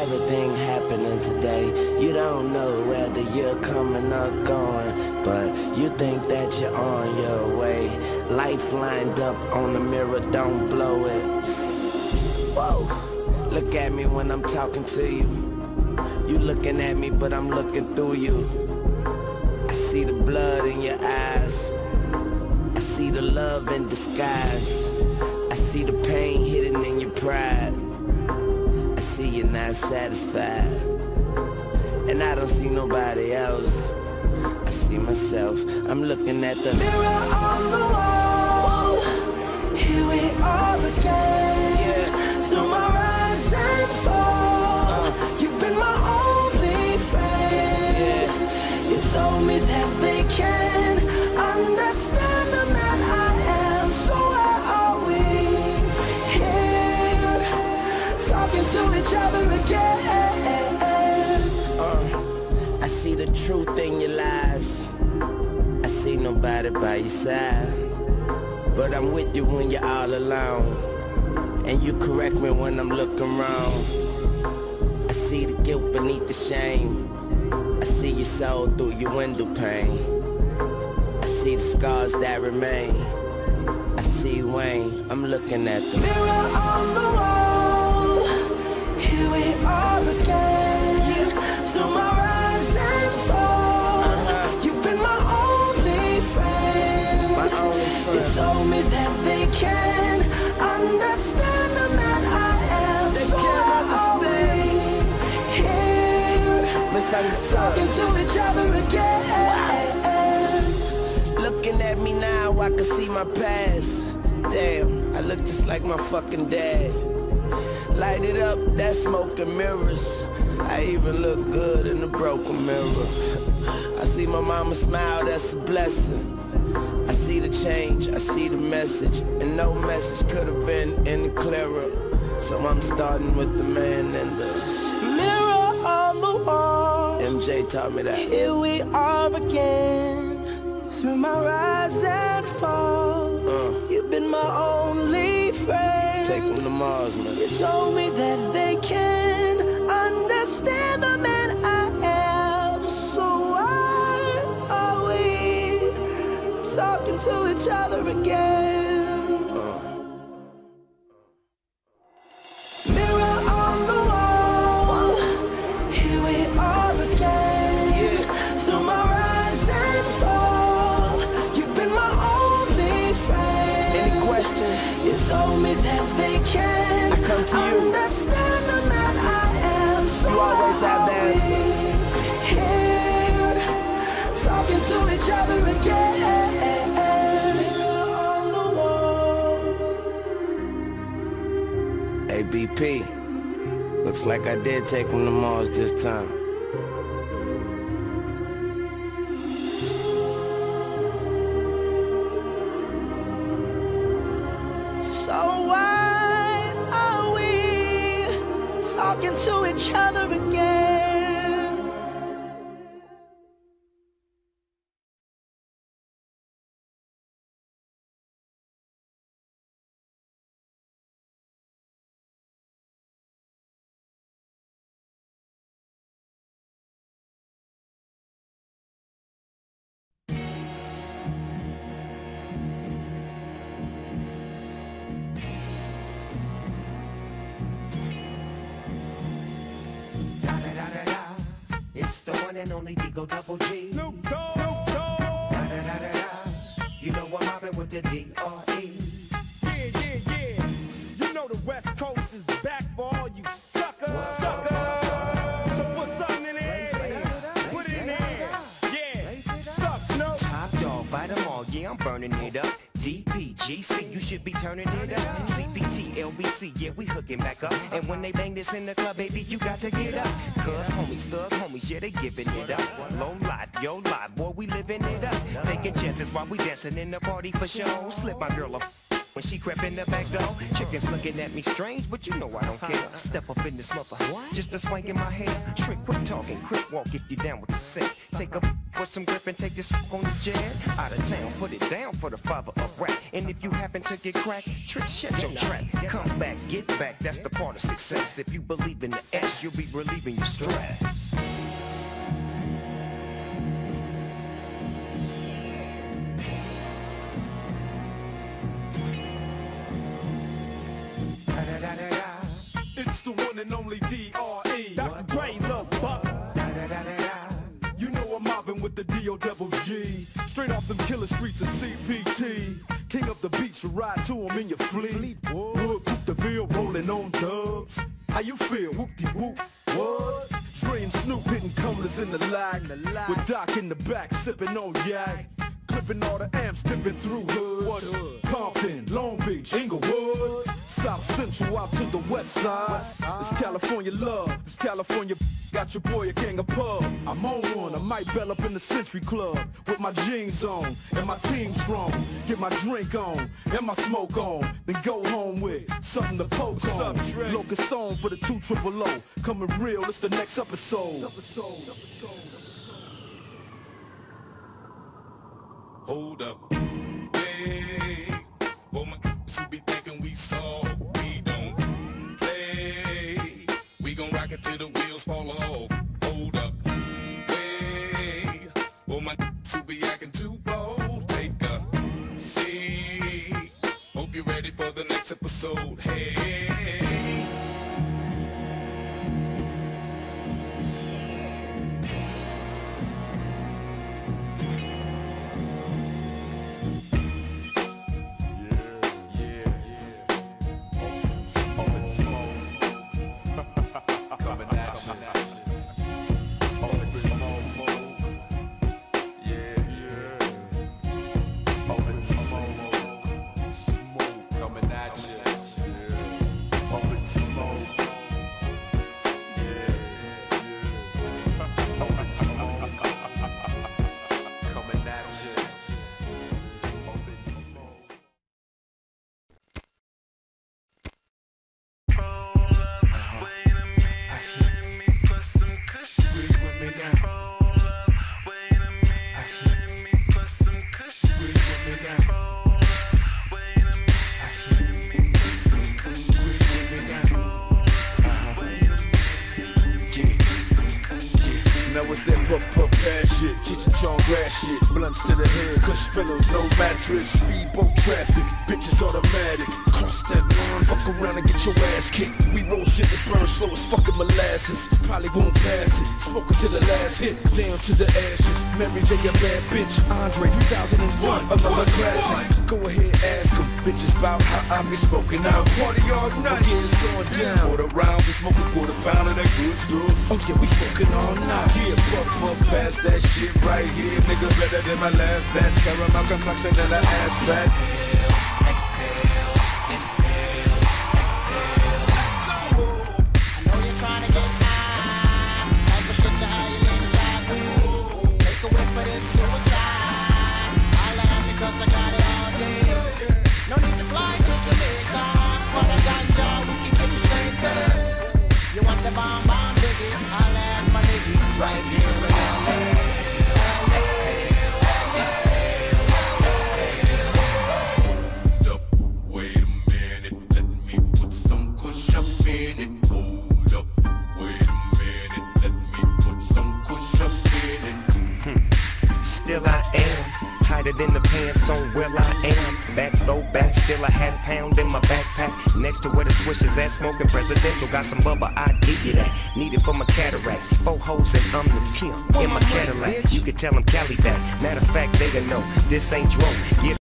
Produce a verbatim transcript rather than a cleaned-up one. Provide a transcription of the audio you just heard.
everything happening today. You don't know whether you're coming or going, but you think that you're on your way. Life lined up on the mirror, don't blow it. Whoa, look at me when I'm talking to you. You looking at me, but I'm looking through you. I see the blood in your eyes. I see the love in disguise. I see the pain hidden in your pride. I see you're not satisfied. And I don't see nobody else. I see myself. I'm looking at the mirror on the wall. Here we are again. Yeah. Through my rise and fall. Uh, You've been my only friend. Yeah. You told me that they can understand the man I am. So where are we? Here, talking to each other again. Uh, I see the truth in your lies. I see nobody by your side, but I'm with you when you're all alone, and you correct me when I'm looking wrong. I see the guilt beneath the shame. I see your soul through your window pane. I see the scars that remain. I see Wayne, I'm looking at the mirror on the wall. Here we are again. Yeah. Through my rise and fall. Uh-huh. You've been my only friend. My only friend. You told me that they can understand the man I am. They so can't understand. Here, talking to each other again. Looking at me now, I can see my past. Damn, I look just like my fucking dad. Light it up, that smoke and mirrors. I even look good in the broken mirror. I see my mama smile, that's a blessing. I see the change, I see the message, and no message could have been any clearer. So I'm starting with the man and the mirror on the wall. M J taught me that. Here we are again. Through my rise and fall, uh, You've been my only friend. Take them to Mars, man. You told me that they can understand the man I am. So why are we talking to each other again? Uh. Mirror on the wall. Here we are again. Yeah. Through my rise and fall. You told me that they can I come to you. Understand the man I am. So you always have the answer. Here, talking to each other again. On the wall. Hey B P, looks like I did take him to Mars this time. So why are we talking to each other again? It's the one and only Digo Double G. Snoop Dogg. Da, da, da, da, da. You know I'm mobbing with the D R E. Yeah, yeah, yeah. You know the West Coast is back for all you suckers. Suckers. So put something in there. Put it in there. Yeah. Suck, Snoop. Top dog, bite them all. Yeah, I'm burning it up. D P G C, you should be turning it up. C B T, L B C, yeah, we hooking back up. And when they bang this in the club, baby, you got to get up. Cuz homies, thug homies, yeah, they giving it up. Low life, yo life, boy, we living it up. Taking chances while we dancing in the party for show. Slip my girl a when she crept in the back door. Chickens looking at me strange, but you know I don't care. Step up in this mother, just a swank in my hair. Trick, quit talking, quick walk if you down with the set. Take a with some grip and take this f on the jet. Out of town, put it down for the father of rap. And if you happen to get cracked, trick shut your trap. Come back, get back, that's the part of success. If you believe in the S, you'll be relieving your stress. It's the one and only D R E Doctor Dre, Lil Buck. You know I'm mobbing with the D O double G. Straight off them killer streets of C P T. King of the beach, you ride to him in your fleet. Wood, Coupe de Ville, rolling on dubs. How you feel? Whoop-de-whoop. What? Dre and Snoop hitting cumblers in the lag. With Doc in the back, sipping on yak. Clipping all the amps, dipping through hood. What hood? Compton, Long Beach, Inglewood. South Central out to the west side. It's California love, it's California. Got your boy a gang of pub. I'm on one, I might bell up in the Century Club with my jeans on and my team strong. Get my drink on and my smoke on, then go home with something to poke on. Locust song for the two triple O. Coming real, it's the next episode. Hold up, hey, for my who be thinking we soft, we don't play. We gon' rock it till the wheels fall off. Hold up, hey, for my who be acting too bold, take a seat. Hope you're ready for the next episode. Hey. Shit, blunts to the head, cush pillows, no mattress. Speedboat traffic, bitches automatic. Cross that line, fuck around and get your ass kicked. We roll shit that burn slow as fucking molasses. Probably won't pass it, smoking to the last hit. Down to the ashes, Mary J a bad bitch. Andre three thousand one, another classic. Go ahead, ask them, bitches about how I be smoking out. Party all night, yeah, it's going down. Quarter rounds, we smoke a quarter pound of that good stuff. Oh yeah, we smoking all night. Yeah, puff, puff, pass that shit right here, nigga. Better than my last batch, caramel complexion and an ass fat. Than the pants on where I am. Back though back, still a half pound in my backpack. Next to where the swishers at, smoking presidential. Got some bubba, I dig you that. Need it for my cataracts. Four hoes and I'm the pimp in my Cadillac. You can tell them Cali back. Matter of fact, they gonna know this ain't drone. Yeah.